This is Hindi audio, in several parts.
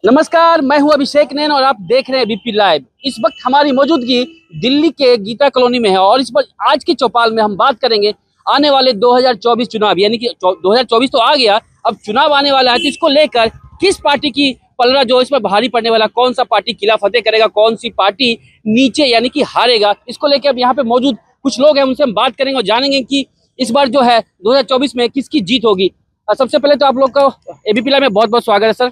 नमस्कार, मैं हूं अभिषेक नैन और आप देख रहे हैं बीपी लाइव। इस वक्त हमारी मौजूदगी दिल्ली के गीता कॉलोनी में है और इस पर आज की चौपाल में हम बात करेंगे आने वाले 2024 चुनाव, यानी कि 2024 तो आ गया, अब चुनाव आने वाला है। तो इसको लेकर किस पार्टी की पलड़ा जो इस पर भारी पड़ने वाला, कौन सा पार्टी किला फतेह करेगा, कौन सी पार्टी नीचे यानी कि हारेगा, इसको लेकर अब यहाँ पे मौजूद कुछ लोग हैं, उनसे हम बात करेंगे और जानेंगे कि इस बार जो है 2024 में किसकी जीत होगी। सबसे पहले तो आप लोग का एबीपी लाइव में बहुत बहुत स्वागत है सर।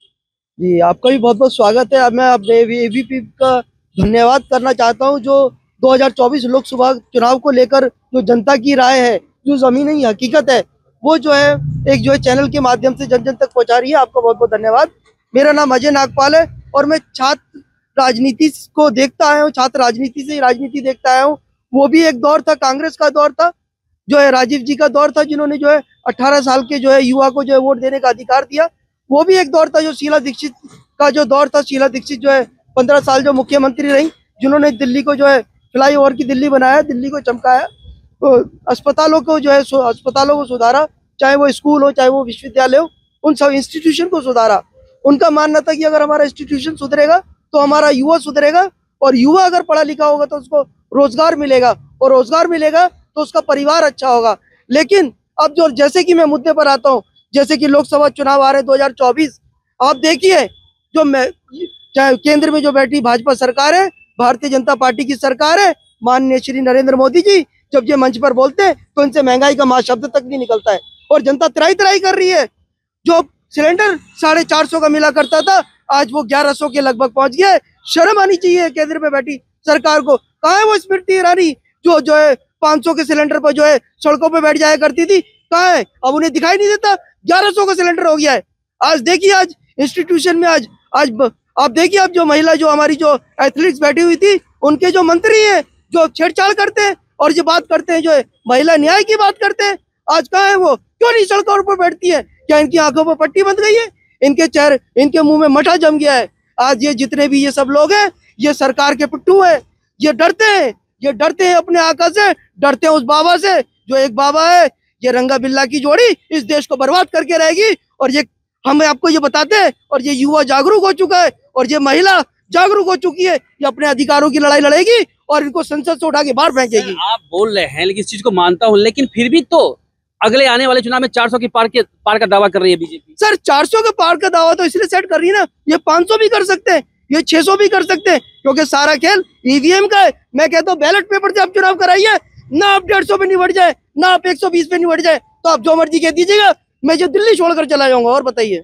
जी, आपका भी बहुत बहुत स्वागत है। अब मैं अपने एबीपी का धन्यवाद करना चाहता हूं, जो 2024 लोकसभा चुनाव को लेकर जो जनता की राय है, जो ज़मीनी हकीकत है, वो जो है एक जो है चैनल के माध्यम से जन जन तक पहुंचा रही है। आपका बहुत बहुत धन्यवाद। मेरा नाम अजय नागपाल है और मैं छात्र राजनीति को देखता आया हूँ, छात्र राजनीति से राजनीति देखता आया हूँ। वो भी एक दौर था, कांग्रेस का दौर था, जो है राजीव जी का दौर था, जिन्होंने जो है 18 साल के जो है युवा को जो है वोट देने का अधिकार दिया। वो भी एक दौर था जो शीला दीक्षित का जो दौर था। शीला दीक्षित जो है 15 साल जो मुख्यमंत्री रही, जिन्होंने दिल्ली को जो है फ्लाईओवर की दिल्ली बनाया, दिल्ली को चमकाया, तो अस्पतालों को जो है अस्पतालों को सुधारा, चाहे वो स्कूल हो चाहे वो विश्वविद्यालय हो, उन सब इंस्टीट्यूशन को सुधारा। उनका मानना था कि अगर हमारा इंस्टीट्यूशन सुधरेगा तो हमारा युवा सुधरेगा, और युवा अगर पढ़ा लिखा होगा तो उसको रोजगार मिलेगा, और रोजगार मिलेगा तो उसका परिवार अच्छा होगा। लेकिन अब जो जैसे कि मैं मुद्दे पर आता हूँ, जैसे कि लोकसभा चुनाव आ रहे 2024, आप देखिए जो मैं चाहे केंद्र में जो बैठी भाजपा सरकार है, भारतीय जनता पार्टी की सरकार है, माननीय श्री नरेंद्र मोदी जी जब ये मंच पर बोलते हैं तो इनसे महंगाई का महाशब्द तक नहीं निकलता है, और जनता त्राही त्राही कर रही है। जो सिलेंडर 450 का मिला करता था, आज वो 1100 के लगभग पहुंच गया है। शर्म आनी चाहिए केंद्र में बैठी सरकार को। कहाँ है वो स्मृति ईरानी जो है 500 के सिलेंडर पर जो है सड़कों पर बैठ जाया करती थी? कहाँ है? अब उन्हें दिखाई नहीं देता। 1100 का सिलेंडर हो गया है। आज देखिए, आज इंस्टीट्यूशन में आज आप देखिए, अब जो महिला जो हमारी जो एथलीट्स बैठी हुई थी, उनके जो मंत्री हैं जो छेड़छाड़ करते हैं और जो बात करते हैं, जो है महिला न्याय की बात करते हैं, आज कहाँ है वो? क्यों नहीं सड़कों पर बैठती है? क्या इनकी आंखों पर पट्टी बंध गई है? इनके चेहरे, इनके मुंह में मठा जम गया है? आज ये जितने भी ये सब लोग हैं, ये सरकार के पिट्ठू है। ये डरते हैं, ये डरते हैं अपने आका से, डरते हैं उस बाबा से, जो एक बाबा है। ये रंगा बिल्ला की जोड़ी इस देश को बर्बाद करके रहेगी, और ये हम आपको ये बताते हैं। और ये युवा जागरूक हो चुका है, और ये महिला जागरूक हो चुकी है। ये अपने अधिकारों की लड़ाई लड़ेगी और इनको संसद से उठा के बाहर फेंकेगी। आप बोल रहे हैं, लेकिन इस चीज को मानता हूं, लेकिन फिर भी तो अगले आने वाले चुनाव में 400 की पार का दावा कर रही है बीजेपी। सर, 400 के पार का दावा तो इसलिए सेट कर रही है ना, ये 500 भी कर सकते हैं, ये 600 भी कर सकते हैं, क्योंकि सारा खेल ईवीएम का है। मैं कहता हूँ बैलेट पेपर से आप चुनाव कराइए ना, आप 150 पे निबट जाए ना, आप 120 पे निबट जाए, तो आप जो मर्जी कह दीजिएगा, मैं जो दिल्ली छोड़कर चला जाऊंगा। और बताइए,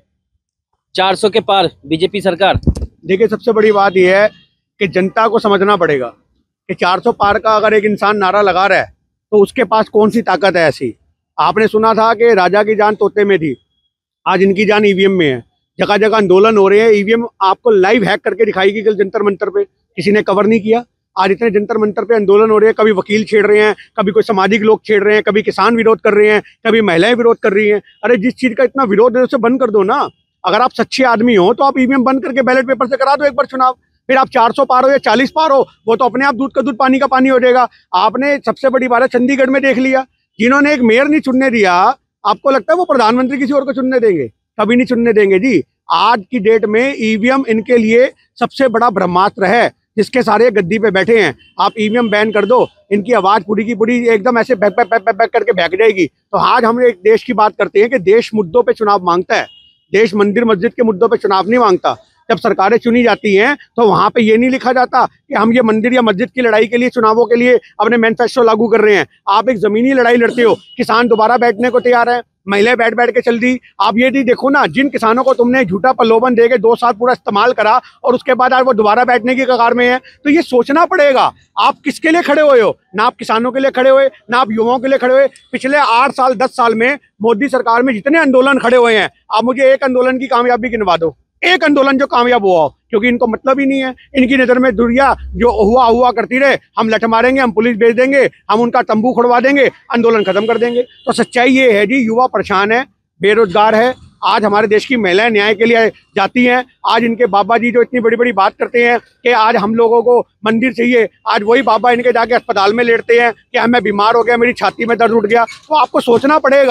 400 के पार बीजेपी सरकार। देखिए, सबसे बड़ी बात यह है कि जनता को समझना पड़ेगा कि 400 पार का अगर एक इंसान नारा लगा रहा है तो उसके पास कौन सी ताकत है ऐसी। आपने सुना था कि राजा की जान तोते में थी, आज इनकी जान ईवीएम में है। जगह जगह आंदोलन हो रहे हैं, ईवीएम आपको लाइव हैक करके दिखाएगी कल जंतर मंतर पे, किसी ने कवर नहीं किया। आज इतने जंतर मंतर पे आंदोलन हो रहे हैं, कभी वकील छेड़ रहे हैं, कभी कोई सामाजिक लोग छेड़ रहे हैं, कभी किसान विरोध कर रहे हैं, कभी महिलाएं विरोध कर रही हैं। अरे जिस चीज का इतना विरोध है उसे बंद कर दो ना। अगर आप सच्चे आदमी हो तो आप ईवीएम बंद करके बैलेट पेपर से करा दो एक बार चुनाव। फिर आप 400 पार हो या 40 पार हो, वो तो अपने आप दूध का दूध पानी का पानी हो जाएगा। आपने सबसे बड़ी बात है, चंडीगढ़ में देख लिया, जिन्होंने एक मेयर नहीं चुनने दिया, आपको लगता है वो प्रधानमंत्री किसी और को चुनने देंगे? कभी नहीं चुनने देंगे जी। आज की डेट में ईवीएम इनके लिए सबसे बड़ा ब्रह्मास्त्र है, जिसके सारे गद्दी पे बैठे हैं। आप ईवीएम बैन कर दो, इनकी आवाज पूरी की पूरी एकदम ऐसे बैक बैक बैक बैक करके बैक जाएगी। तो आज हम एक देश की बात करते हैं कि देश मुद्दों पे चुनाव मांगता है, देश मंदिर मस्जिद के मुद्दों पे चुनाव नहीं मांगता। जब सरकारें चुनी जाती हैं तो वहां पे ये नहीं लिखा जाता कि हम ये मंदिर या मस्जिद की लड़ाई के लिए, चुनावों के लिए अपने मैनिफेस्टो लागू कर रहे हैं। आप एक जमीनी लड़ाई लड़ते हो, किसान दोबारा बैठने को तैयार है, महिलाएं बैठ बैठ के चल दी। आप ये नहीं देखो ना, जिन किसानों को तुमने झूठा प्रलोभन देके 2 साल पूरा इस्तेमाल करा और उसके बाद आज वो दोबारा बैठने की कगार में है, तो ये सोचना पड़ेगा आप किसके लिए खड़े हुए हो। ना आप किसानों के लिए खड़े हुए, ना आप युवाओं के लिए खड़े हुए। पिछले 8 साल 10 साल में मोदी सरकार में जितने आंदोलन खड़े हुए हैं, आप मुझे एक आंदोलन की कामयाबी गिनवा दो, एक आंदोलन जो कामयाब हुआ हो। क्योंकि इनको मतलब ही नहीं है, इनकी नजर में दुनिया जो हुआ करती रहे, हम लठ मारेंगे, हम पुलिस भेज देंगे, हम उनका तंबू खुड़वा देंगे, आंदोलन खत्म कर देंगे। तो सच्चाई ये है जी, युवा परेशान है, बेरोजगार है। आज हमारे देश की महिलाएं न्याय के लिए जाती हैं। आज इनके बाबा जी जो इतनी बड़ी बड़ी बात करते हैं कि आज हम लोगों को मंदिर चाहिए, आज वही बाबा इनके जाके अस्पताल में लेटते हैं कि मैं बीमार हो गया, मेरी छाती में दर्द उठ गया। तो आपको सोचना पड़ेगा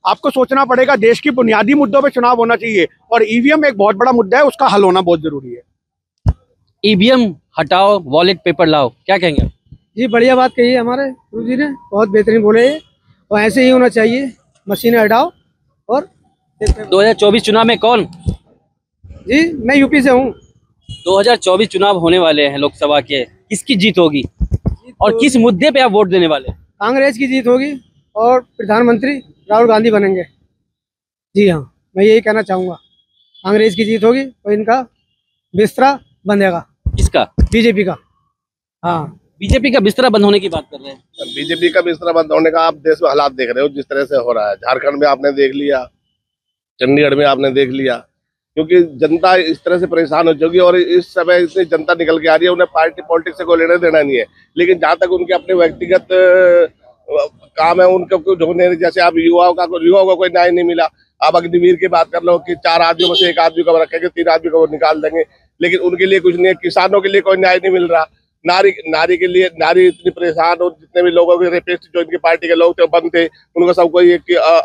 आपको सोचना पड़ेगा। देश की बुनियादी मुद्दों पे चुनाव होना चाहिए और ईवीएम एक बहुत बड़ा मुद्दा है, उसका हल होना बहुत जरूरी है। ईवीएम हटाओ, वॉलेट पेपर लाओ, क्या कहेंगे? जी बढ़िया बात कही है हमारे गुरु जी ने, बहुत बेहतरीन बोले ये, और ऐसे ही होना चाहिए, मशीनें हटाओ। और 2024 चुनाव में कौन? जी मैं यूपी से हूँ। 2024 चुनाव होने वाले हैं लोकसभा के, किसकी जीत होगी और किस मुद्दे पे आप वोट देने वाले? कांग्रेस की जीत होगी और प्रधानमंत्री राहुल गांधी बनेंगे। जी हाँ, मैं यही कहना चाहूँगा, कांग्रेस की जीत होगी और इनका बिस्तरा बंधेगा। किसका? बीजेपी का। हाँ, बीजेपी का बिस्तरा बंद होने की बात कर रहे हैं। बीजेपी का बिस्तरा बंद होने का आप देश में हालात देख रहे हो जिस तरह से हो रहा है। झारखंड में आपने देख लिया, चंडीगढ़ में आपने देख लिया, क्योंकि जनता इस तरह से परेशान हो चुकी है और इस समय इतनी जनता निकल के आ रही है, उन्हें पार्टी पॉलिटिक्स से कोई लेना देना नहीं है। लेकिन जहाँ तक उनके अपने व्यक्तिगत काम है उनका कुछ होने, जैसे आप युवाओं को कोई न्याय नहीं मिला। आप अग्निवीर की बात कर लो कि 4 आदमियों में से 1 आदमी को रखेंगे, 3 आदमी को वो निकाल देंगे, लेकिन उनके लिए कुछ नहीं है। किसानों के लिए कोई न्याय नहीं मिल रहा। नारी के लिए, नारी इतनी परेशान, और जितने भी लोगों के रेपिस्ट जो इनकी पार्टी के लोग थे बंद थे, उनको सबको ये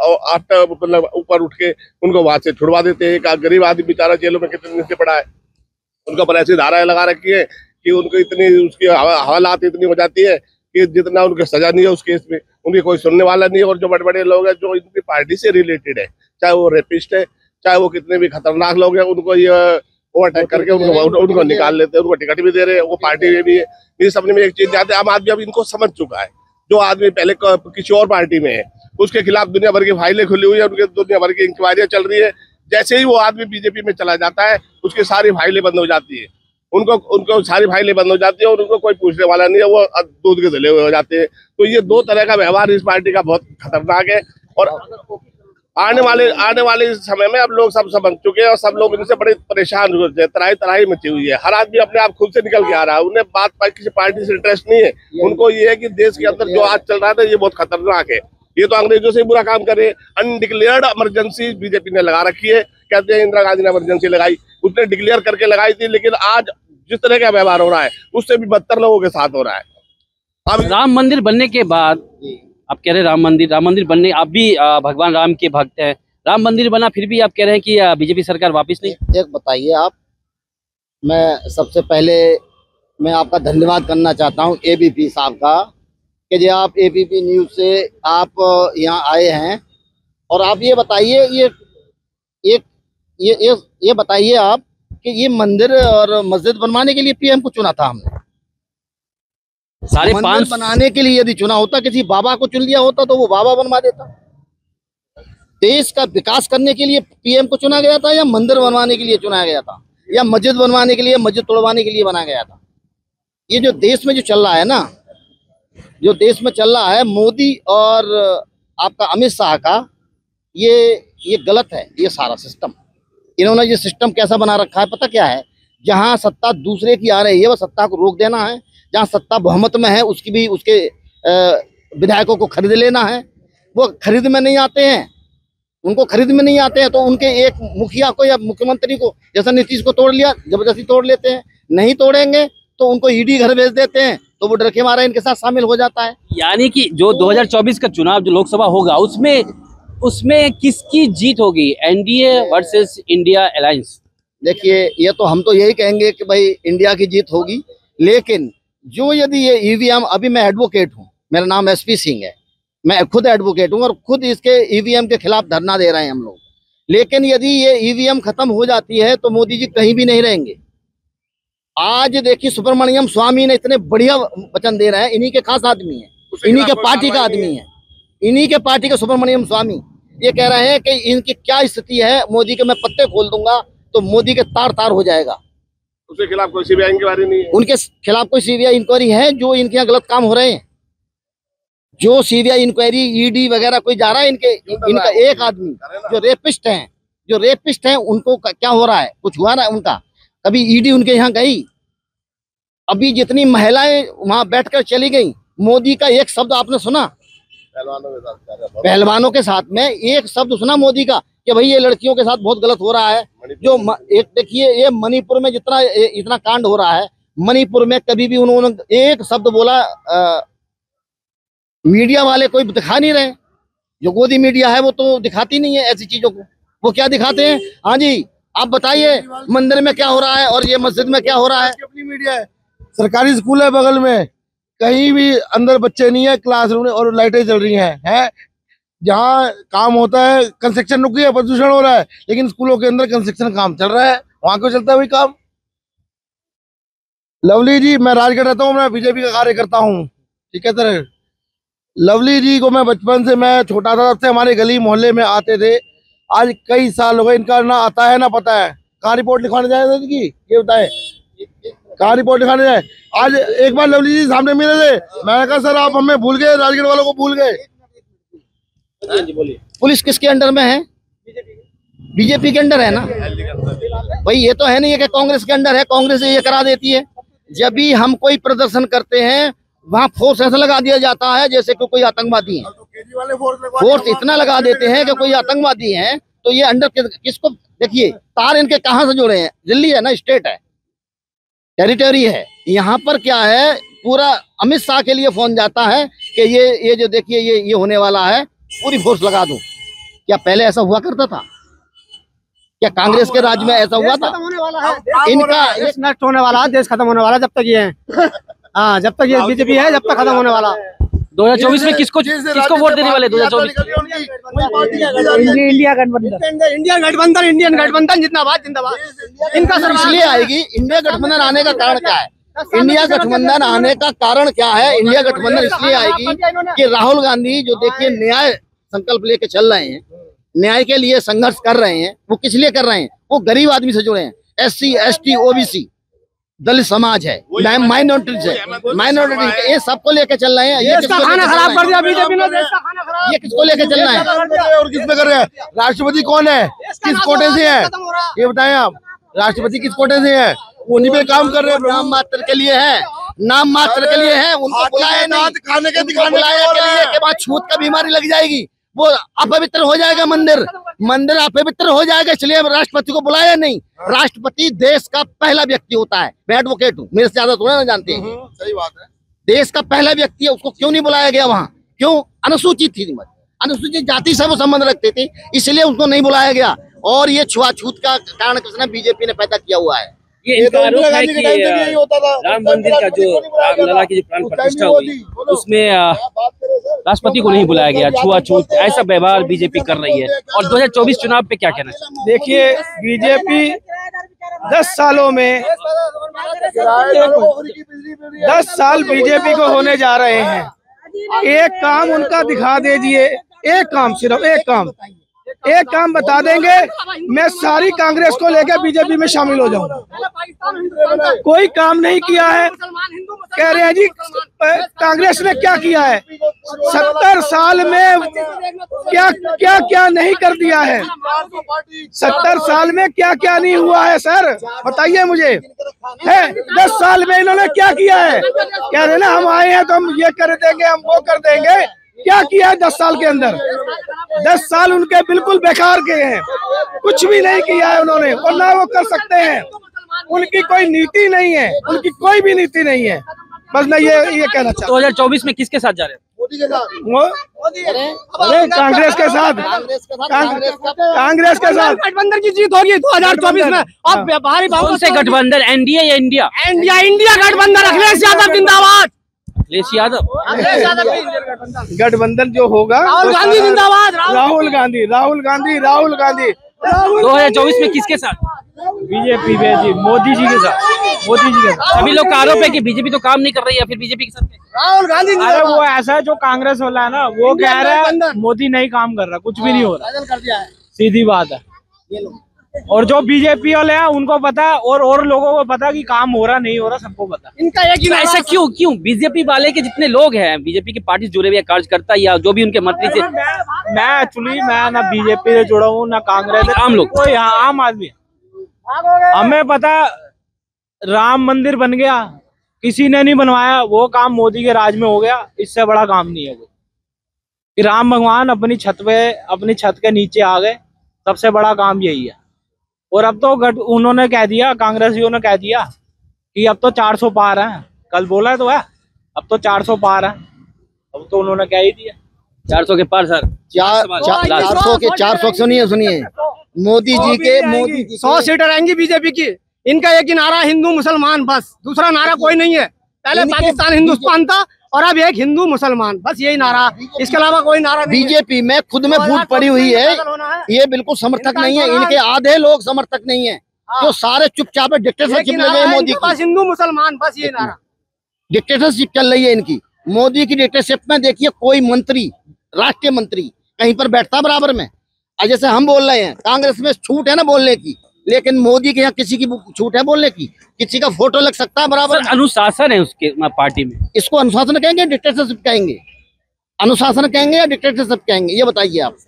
मतलब ऊपर उठ के उनको वहां से छुड़वा देते हैं। एक गरीब आदमी बेचारा जेलों में कितने दिन से पड़ा है, उनका पर ऐसी धाराएं लगा रखी है कि उनको इतनी उसकी हालात इतनी हो जाती है कि जितना उनको सजा नहीं है उस केस में उनकी कोई सुनने वाला नहीं है। और जो बड़े बड़े लोग हैं जो इनकी पार्टी से रिलेटेड है, चाहे वो रेपिस्ट है, चाहे वो कितने भी खतरनाक लोग हैं, उनको ये ओवरटेक करके उनको निकाल लेते हैं, उनको टिकट भी दे रहे हैं, वो पार्टी में भी है। इस सबने में एक चीज याद है, आम आदमी अब इनको समझ चुका है। जो आदमी पहले किसी और पार्टी में है उसके खिलाफ दुनिया भर की फाइलें खुली हुई है, उनके दुनिया भर की इंक्वायरियां चल रही है। जैसे ही वो आदमी बीजेपी में चला जाता है उसकी सारी फाइलें बंद हो जाती है, उनको सारी फाइलें बंद हो जाती है और उनको कोई पूछने वाला नहीं है, वो दूध के धुले हुए हो जाते हैं। तो ये 2 तरह का व्यवहार इस पार्टी का बहुत खतरनाक है। और आने वाले समय में अब लोग सब समझ चुके हैं और सब लोग इनसे बड़े परेशान हो गए, तराई मची हुई है। हर आदमी अपने आप खुद से निकल के आ रहा है, उन्हें बात किसी पार्टी से इंटरेस्ट नहीं है। उनको ये है कि देश के अंदर जो आज चल रहा था ये बहुत खतरनाक है। ये तो अंग्रेजों से बुरा काम करे। अनडिक्लेयर्ड इमरजेंसी बीजेपी ने लगा रखी है, कहते हैं इंदिरा गांधी ने इमरजेंसी लगाई, उसने डिक्लेयर करके लगाई थी, लेकिन आज जिस तरह का व्यवहार हो रहा है उससे भी बदतर लोगों के साथ हो रहा है। अब राम मंदिर बनने के बाद आप कह रहे हैं राम मंदिर बनने, आप भी भगवान राम के भक्त हैं, राम मंदिर बना फिर भी आप कह रहे हैं कि बीजेपी सरकार वापस नहीं। एक बताइए आप, मैं सबसे पहले मैं आपका धन्यवाद करना चाहता हूं एबीपी साहब का कि जो आप एबीपी न्यूज़ से आप यहाँ आए हैं। और आप ये बताइए, ये बताइए आप कि ये मंदिर और मस्जिद बनवाने के लिए पीएम को चुना था हमने। सारे मंदिर बनाने के लिए यदि चुना होता, किसी बाबा को चुन लिया होता तो वो बाबा बनवा देता। देश का विकास करने के लिए पीएम को चुना गया था या मंदिर बनवाने के लिए चुना गया था या मस्जिद बनवाने के लिए, मस्जिद तोड़वाने के लिए बनाया गया था? ये जो देश में जो चल रहा है ना, जो देश में चल रहा है मोदी और आपका अमित शाह का, ये गलत है। ये सारा सिस्टम इन्होंने ये सिस्टम कैसा बना रखा है पता क्या है? जहां सत्ता दूसरे की आ रही है वो सत्ता को रोक देना है, जहां सत्ता बहुमत में है उसकी भी उसके विधायकों को खरीद लेना है। वो खरीद में नहीं आते हैं, उनको खरीद में नहीं आते हैं तो उनके एक मुखिया को या मुख्यमंत्री को, जैसा नीतीश को तोड़ लिया, जबरदस्ती तोड़ लेते हैं। नहीं तोड़ेंगे तो उनको ईडी घर भेज देते हैं, तो वो डर के मारा इनके साथ शामिल हो जाता है। यानी कि जो 2024 का चुनाव जो लोकसभा होगा उसमें किसकी जीत होगी? NDA versus India alliance? देखिए, ये तो हम तो यही कहेंगे कि भाई इंडिया की जीत होगी, लेकिन जो यदि ये ईवीएम, अभी मैं एडवोकेट हूँ, मेरा नाम एसपी सिंह है, मैं खुद एडवोकेट हूँ और खुद इसके ईवीएम के खिलाफ धरना दे रहे हैं हम लोग। लेकिन यदि ये ईवीएम खत्म हो जाती है तो मोदी जी कहीं भी नहीं रहेंगे। आज देखिए सुब्रमण्यम स्वामी ने इतने बढ़िया वचन दे रहे हैं, इन्हीं के खास आदमी है, इन्हीं के पार्टी का आदमी है, इन्हीं के पार्टी के सुब्रमण्यम स्वामी ये कह रहे हैं कि इनकी क्या स्थिति है, मोदी के मैं पत्ते खोल दूंगा तो मोदी के तार तार हो जाएगा। उसके खिलाफ कोई सीबीआई इंक्वायरी नहीं है, उनके खिलाफ कोई सीबीआई इंक्वायरी है? जो इनके यहाँ गलत काम हो रहे हैं, जो सीबीआई इंक्वायरी, ईडी वगैरह कोई जा रहा है इनका एक आदमी जो रेपिस्ट हैं उनको क्या हो रहा है? कुछ हुआ ना उनका? कभी ईडी उनके यहाँ गई? अभी जितनी महिलाएं वहां बैठकर चली गई, मोदी का एक शब्द आपने सुना? पहलवानों के साथ में एक शब्द सुना मोदी का कि भाई ये लड़कियों के साथ बहुत गलत हो रहा है? जो एक देखिए, ये मणिपुर में इतना कांड हो रहा है, मणिपुर में कभी भी उन्होंने एक शब्द बोला? मीडिया वाले कोई दिखा नहीं रहे। जो गोदी मीडिया है वो तो दिखाती नहीं है ऐसी चीजों को। वो क्या दिखाते हैं? हाँ जी, आप बताइए मंदिर में क्या हो रहा है और ये मस्जिद में क्या हो रहा है। अपनी मीडिया है, सरकारी स्कूल है बगल में, कहीं भी अंदर बच्चे नहीं है, क्लासरूम और लाइटें चल रही हैं। जहाँ काम होता है कंस्ट्रक्शन रुकी है, प्रदूषण हो रहा है, लेकिन स्कूलों के अंदर कंस्ट्रक्शन काम चल रहा है, वहां क्यों चलता है वही काम? लवली जी, मैं राजगढ़ रहता हूँ, मैं बीजेपी का कार्यकर्ता हूँ, ठीक है सर। लवली जी को मैं बचपन से, मैं छोटा था तब से हमारे गली मोहल्ले में आते थे। आज कई साल हो गए, इनका ना आता है ना पता है। कहाँ रिपोर्ट लिखवाने जाए इनकी, ये बताए कहाँ रिपोर्ट लिखाने जाए? आज एक बार लवली जी सामने मिले थे, मैंने कहा सर आप हमें भूल गए, राजगढ़ वालों को भूल गए। पुलिस किसके अंडर में है? बीजेपी के अंडर है ना भाई। ये तो है नहीं है कि कांग्रेस के अंडर है, कांग्रेस ये करा देती है। जब भी हम कोई प्रदर्शन करते हैं वहाँ फोर्स ऐसा लगा दिया जाता है जैसे कि कोई आतंकवादी है। फोर्स इतना लगा देते हैं कि कोई आतंकवादी है। तो ये अंडर किसको? देखिए तार इनके कहाँ से जुड़े हैं? दिल्ली है ना, स्टेट है, टेरिटरी है। यहाँ पर क्या है, पूरा अमित शाह के लिए फोन जाता है कि ये जो देखिए ये होने वाला है, पूरी फोर्स लगा दूं। क्या पहले ऐसा हुआ करता था? क्या कांग्रेस के राज में ऐसा हुआ था? इनका देश नष्ट होने वाला है, देश खत्म होने वाला है जब तक ये है। हाँ, जब तक ये बीजेपी है जब तक खत्म होने वाला। 2024 में किसको वोट देने वाले? 2024 इंडिया गठबंधन, इंडियन गठबंधन जिंदाबाद। इनका सर इसलिए आएगी। इंडिया गठबंधन आने का कारण क्या है? इंडिया गठबंधन आने का कारण क्या है? इंडिया गठबंधन इसलिए आएगी कि राहुल गांधी जो देखिए न्याय संकल्प लेके चल रहे हैं, न्याय के लिए संघर्ष कर रहे हैं। वो किस लिए कर रहे हैं? वो गरीब आदमी से जुड़े हैं, SC ST OBC दलित समाज है, माइनॉरिटीज है, माइनॉरिटी, ये सबको लेके चल रहे हैं। ये खाना खराब कर दिया बीजेपी ने, देश का खाना खराब। ये किसको लेके चल रहे हैं? और किस पे कर रहे हैं? राष्ट्रपति कौन है, किस कोटे से है, ये बताएं आप। राष्ट्रपति किस कोटे से है? उन्हीं पे काम कर रहे हैं। नाम मात्र के लिए है, नाम मात्र के लिए है। उनको बुलाया नहीं, खाने के दिखाने बुलाया के लिए के बाद छूत का बीमारी लग जाएगी, वो अपवित्र हो जाएगा मंदिर अपवित्र हो जाएगा। इसलिए राष्ट्रपति को बुलाया नहीं। राष्ट्रपति देश का पहला व्यक्ति होता है। मैं एडवोकेट हूँ, मेरे से ज्यादा थोड़ा ना जानते हैं। सही बात है। देश का पहला व्यक्ति है, उसको क्यों नहीं बुलाया गया वहाँ? क्यों? अनुसूचित थी, अनुसूचित जाति से वो संबंध रखते थे, इसलिए उसको नहीं बुलाया गया। और ये छुआछूत का कारण किसने? बीजेपी ने पैदा किया हुआ है। ये इनका आरोप है कि राम मंदिर का जो रामलला की जो प्राण प्रतिष्ठा हुई उसमें राष्ट्रपति को नहीं बुलाया गया, छुआछूत ऐसा व्यवहार बीजेपी कर रही है। और 2024 चुनाव पे क्या कहना चाहिए? देखिए बीजेपी 10 सालों में 10 साल बीजेपी को होने जा रहे हैं। एक काम उनका दिखा दीजिए, एक काम, सिर्फ एक काम बता देंगे, मैं सारी कांग्रेस को लेकर बीजेपी में शामिल हो जाऊंगा। कोई काम नहीं किया है। कह रहे हैं जी कांग्रेस ने क्या किया है? 70 साल में क्या क्या क्या नहीं कर दिया है? 70 साल में क्या क्या नहीं हुआ है सर, बताइए मुझे। है 10 साल में इन्होंने क्या किया है? कह रहे ना हम आए हैं तो हम ये कर देंगे, हम वो कर देंगे। क्या किया है 10 साल के अंदर? 10 साल उनके बिल्कुल बेकार के हैं, कुछ भी नहीं किया है उन्होंने, और ना वो कर सकते हैं। उनकी कोई नीति नहीं है, उनकी कोई भी नीति नहीं है। बस मैं ये कहना चाहता हूँ। 2024 में किसके साथ जा रहे हैं? मोदी के साथ। अरे कांग्रेस के साथ, कांग्रेस के साथ गठबंधन की जीत होगी 2024 में। अब बाहरी कौन से गठबंधन? एनडीए या इंडिया? इंडिया गठबंधन, अखिलेश यादव जिंदाबाद। अखिलेश यादव गठबंधन जो होगा, राहुल गांधी जिंदाबाद। राहुल गांधी 2024 में किसके साथ? बीजेपी जी, मोदी जी के साथ। सभी लोग का आरोप है कि बीजेपी तो काम नहीं कर रही है, फिर बीजेपी के साथ राहुल गांधी। अरे वो ऐसा है, जो कांग्रेस वाला है ना, वो कह रहा है मोदी नहीं काम कर रहा, कुछ भी नहीं हो रहा, सीधी बात है। और जो बीजेपी वाले हैं उनको पता है, और लोगों को पता कि काम हो रहा नहीं हो रहा, सबको पता। इनका एक ही ऐसा क्यों बीजेपी वाले के जितने लोग हैं, बीजेपी की पार्टी जुड़े हुए कार्यकर्ता या जो भी उनके मंत्री से? मैं एक्चुअली मैं ना बीजेपी से जुड़ा हूँ ना कांग्रेस, आम लोग, कोई आम आदमी। हमें पता राम मंदिर बन गया, किसी ने नहीं बनवाया, वो काम मोदी के राज में हो गया। इससे बड़ा काम नहीं है वो कि राम भगवान अपनी छत के नीचे आ गए, सबसे बड़ा काम यही है। और अब तो उन्होंने कह दिया, कांग्रेसियों ने कह दिया कि अब तो 400 पार है। कल बोला है तो है, अब तो 400 पार है, अब तो उन्होंने कह ही दिया। 400 के पार सर। 400 के 400 सुनिए मोदी जी के 100 सीटर आएंगी बीजेपी की। इनका एक ही नारा हिंदू मुसलमान, बस दूसरा नारा कोई नहीं है। पहले पाकिस्तान हिंदुस्तान था और अब एक हिंदू मुसलमान, बस यही नारा, इसके अलावा कोई नारा नहीं। बीजेपी में खुद में फूट पड़ी हुई है, ये बिल्कुल समर्थक नहीं है, इनके आधे लोग समर्थक नहीं है, जो सारे चुपचाप डिक्टेटरशिप ले गए मोदी की। हिंदू मुसलमान, बस ये नारा। डिक्टेटरशिप चल रही है इनकी, मोदी की डिक्टेटरशिप में देखिए कोई मंत्री, राष्ट्रीय मंत्री कहीं पर बैठता बराबर में। जैसे हम बोल रहे हैं कांग्रेस में छूट है ना बोलने की, लेकिन मोदी के यहाँ किसी की छूट है बोलने की? किसी का फोटो लग सकता है बराबर? अनुशासन है उसके पार्टी में। इसको अनुशासन कहेंगे डिक्टेटरशिप कहेंगे? अनुशासन कहेंगे या डिक्टेटरशिप कहेंगे, ये बताइए आप।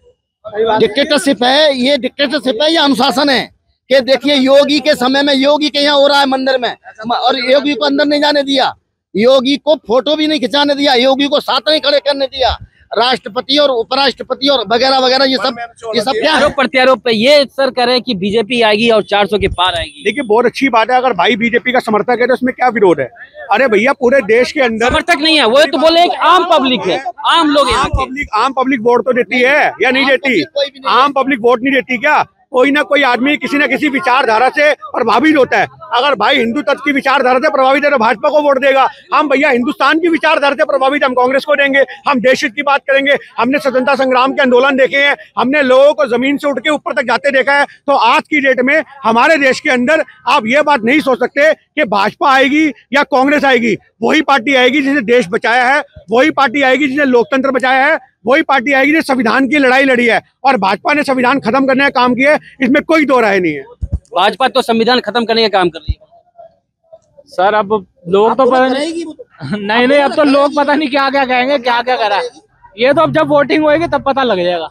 डिक्टेटरशिप है ये, डिक्टेटरशिप है या अनुशासन है? कि देखिए योगी के समय में योगी के यहाँ हो रहा है मंदिर में, और योगी को अंदर नहीं जाने दिया, योगी को फोटो भी नहीं खिंचाने दिया, योगी को साथ नहीं खड़े करने दिया, राष्ट्रपति और उपराष्ट्रपति और वगैरह वगैरह ये सब क्या आरोप प्रत्यारोप पे ये सर करें कि बीजेपी आएगी और 400 के पार आएगी। देखिए बहुत अच्छी बात है, अगर भाई बीजेपी का समर्थक है तो इसमें क्या विरोध है? अरे भैया पूरे देश के अंदर समर्थक नहीं है वो, तो बोले एक आम पब्लिक है, आम लोग यहाँ के। आम पब्लिक वोट तो देती है या नहीं देती? आम पब्लिक वोट नहीं देती क्या? कोई ना कोई आदमी किसी न किसी विचारधारा से प्रभावित होता है। अगर भाई हिंदू तत्व की विचारधारा से प्रभावित है तो भाजपा को वोट देगा। हम भैया हिंदुस्तान की विचारधारा से प्रभावित, हम कांग्रेस को देंगे। हम देश हित की बात करेंगे। हमने स्वतंत्रता संग्राम के आंदोलन देखे हैं, हमने लोगों को जमीन से उठ के ऊपर तक जाते देखा है। तो आज की डेट में हमारे देश के अंदर आप ये बात नहीं सोच सकते कि भाजपा आएगी या कांग्रेस आएगी। वही पार्टी आएगी जिसने देश बचाया है, वही पार्टी आएगी जिसने लोकतंत्र बचाया है, वही पार्टी आएगी जिसने संविधान की लड़ाई लड़ी है। और भाजपा ने संविधान खत्म करने का काम किया है, इसमें कोई दो राय नहीं है। भाजपा तो संविधान खत्म करने का काम कर रही है सर। अब लोग तो पता नहीं, अब तो लोग पता नहीं क्या क्या कहेंगे, क्या क्या करा। ये तो अब जब वोटिंग होएगी तब पता लग जाएगा।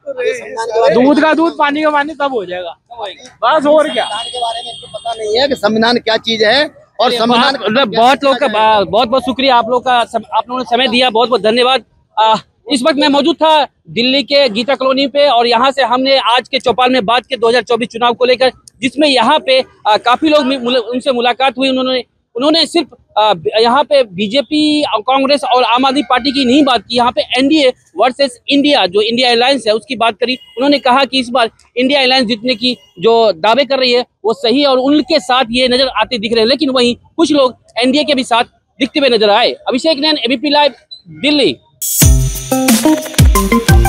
दूध का दूध, पानी का पानी, तब हो जाएगा बस। और क्या के बारे में इनको पता नहीं है कि संविधान क्या चीज है। और संविधान बहुत लोग का बहुत बहुत शुक्रिया आप लोग का, आप लोगों ने समय दिया, बहुत बहुत धन्यवाद। इस वक्त मैं मौजूद था दिल्ली के गीता कॉलोनी पे और यहाँ से हमने आज के चौपाल में बात की 2024 चुनाव को लेकर, जिसमें यहाँ पे काफी लोग उनसे मुलाकात हुई। उन्होंने सिर्फ यहाँ पे बीजेपी, कांग्रेस और आम आदमी पार्टी की नहीं बात की, यहाँ पे एनडीए वर्सेस इंडिया, जो इंडिया अलायंस है उसकी बात करी। उन्होंने कहा कि इस बार इंडिया अलायंस जीतने की जो दावे कर रही है वो सही है और उनके साथ ये नजर आते दिख रहे हैं। लेकिन वहीं कुछ लोग एनडीए के भी साथ दिखते हुए नजर आए। Abhishek Nain, ABP live, Delhi.